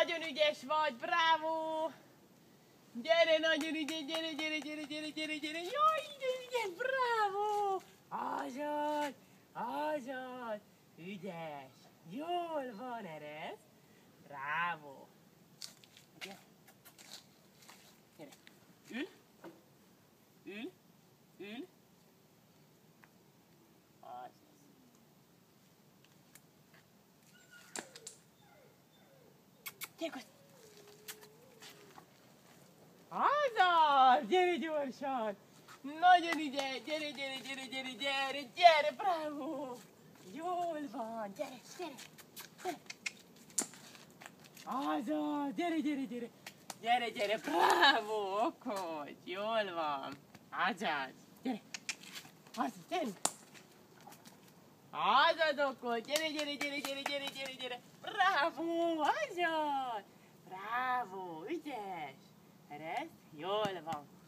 Nagyon ügyes vagy, bravo! Gyere, nagyon ügyes, gyere, gyere, gyere, gyere, gyere, gyere. Jaj, de ügyes, bravo! Azaz, ügyes. Jól van, Eresz. Bravo. Gyere. Gyere. Ül. Ül. Ül. Azaz. Gyere, Kost. Azaz! Gyere gyorsan! Nagyon ügyes! Gyere, gyere, gyere, gyere, gyere, gyere, bravo! Jól van! Gyere, gyere, gyere! Azaz! Gyere, gyere, gyere! Gyere, gyere, bravo! Okos! Jól van! Azaz! Gyere! Azaz, gyere! Azaz, okos! Gyere, gyere, gyere, gyere, gyere, gyere, gyere! Bravo! Azaz! Bravo! Ügyes! Eresz? Jól van!